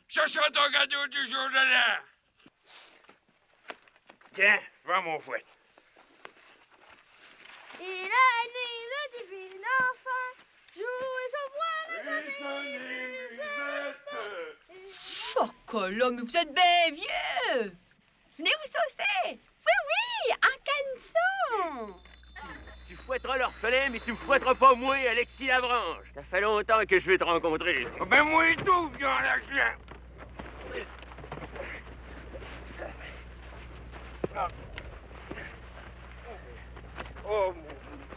Ce sera ton cadeau du jour de l'an. Tiens, prends mon fouet. Et la nuit, le divin enfant, jouer son voix, résonner musette. Fuck là, mais vous êtes bien vieux! Venez vous saucer! Oui, oui, en canson! Tu fouetteras l'orphelin, mais tu me fouetteras pas moi, Alexis Lavranche. Ça fait longtemps que je vais te rencontrer. Oh, ben moi et tout, viens la chien. Oh, mon...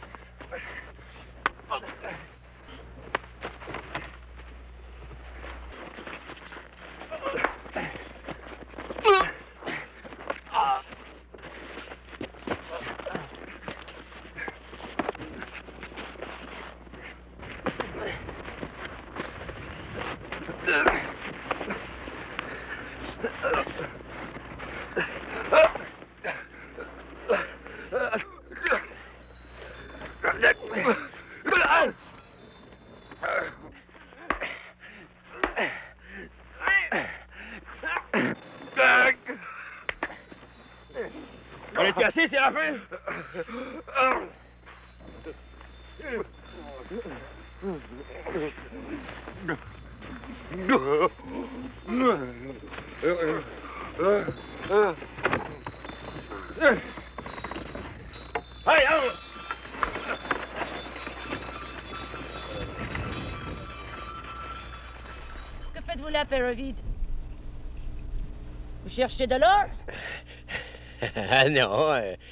On est-tu assez, Séraphin? Allez, allons! Que faites-vous là, Père Vide? Vous cherchez de l'or? Ah non,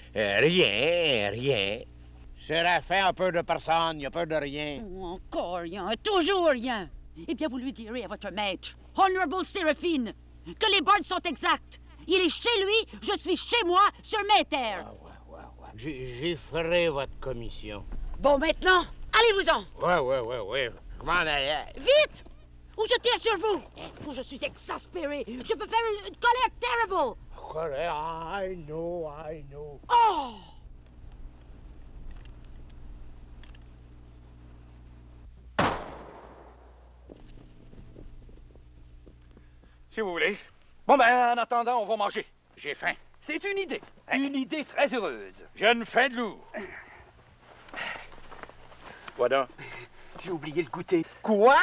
rien. Séraphin a peur de personne, il a peur de rien. Oh, encore rien, toujours rien. Eh bien, vous lui direz à votre maître, Honorable Séraphine, que les bornes sont exactes. Il est chez lui, je suis chez moi, sur mes terres. Ouais. J'y ferai votre commission. Bon, maintenant, allez-vous-en. Ouais. Je m'en allais. Vite! Ou je tire sur vous. Oh, je suis exaspéré. Je peux faire une colère terrible. I know. Oh! Si vous voulez. Bon, ben, en attendant, on va manger. J'ai faim. C'est une idée. Une idée très heureuse. Jeune faim de loup. Voilà. J'ai oublié le goûter. Quoi?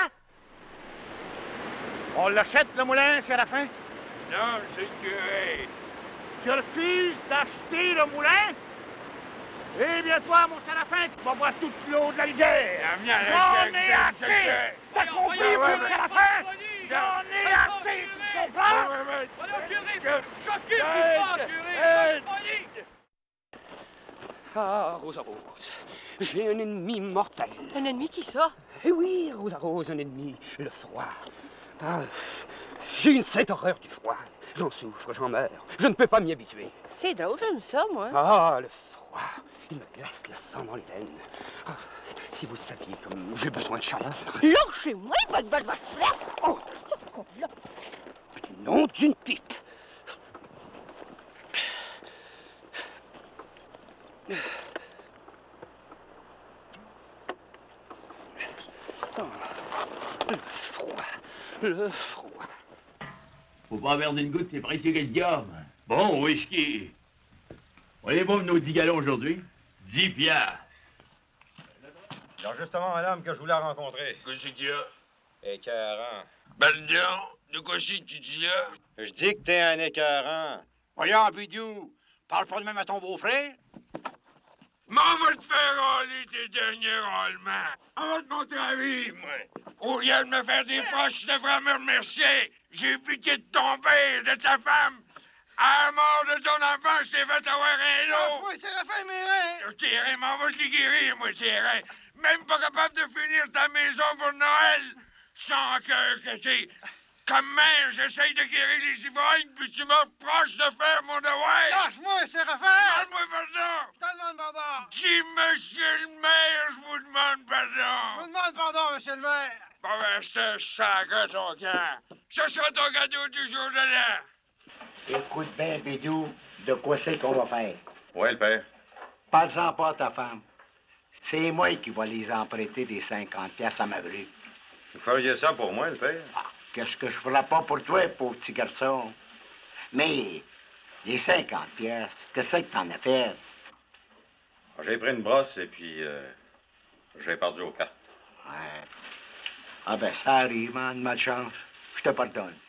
On l'achète, le moulin, Séraphin? Non, c'est le curé. Tu refuses d'acheter le moulin? Eh bien, toi, mon Séraphin, tu vas boire toute l'eau de la rivière. J'en ai assez! T'as compris, mon Séraphin? J'en ai assez, tu comprends? Ah, Rosa Rose, j'ai un ennemi mortel. Un ennemi qui ça? Eh oui, Rosa Rose, un ennemi, le froid. Ah, j'ai une sainte horreur du froid. J'en souffre, j'en meurs. Je ne peux pas m'y habituer. C'est drôle, j'aime ça, moi. Ah, le froid, il me glace le sang dans les veines. Ah, si vous saviez comme j'ai besoin de chaleur. Lâchez-moi, votre Oh, nom d'une pipe. Oh, le froid. Faut pas perdre une goutte, c'est précieux que le diable. Bon, whisky. Voyez-vous nos 10 gallons aujourd'hui? 10 piastres. Alors justement, madame, que je voulais rencontrer. Qu'est-ce qu'il y a? Écœurant. Ben non, de quoi c'est que tu dis là? Je dis que t'es un écœurant. Voyons, Bidou, parle pas de même à ton beau-frère. Mais on va te faire râler tes derniers râlements. On va te montrer la vie, moi. Au lieu de me faire des poches, tu devrais me remercier. J'ai piqué de ton père, de ta femme. À la mort de ton enfant, je t'ai fait avoir un lot. Moi, Séraphin, mes reins. Tes reins, m'en va te les guérir, moi, tes reins. Même pas capable de finir ta maison pour Noël. Sans cœur que t'es. Comme mère, j'essaye de guérir les ivrognes, puis tu me reproches de faire mon devoir. Lâche-moi, Séraphin. Demande-moi pardon. Je te demande pardon. Dis, monsieur le maire, je vous demande Je pardon. vous demande pardon, monsieur le maire. Bon, ben, je te sacre ton camp. Ce sera ton cadeau du jour de l'an. Écoute bien, Bidou, de quoi c'est qu'on va faire? Ouais, le père. Parle-en pas à ta femme. C'est moi qui vais les emprunter des 50 piastres à ma brue. Vous feriez ça pour moi, le père? Ah, qu'est-ce que je ferais pas pour toi, pauvre petit garçon? Mais les 50 pièces, qu'est-ce que t'en as fait? J'ai pris une brosse et puis j'ai perdu aux cartes. Ouais. Ah ben, ça arrive, hein, de malchance. Je te pardonne.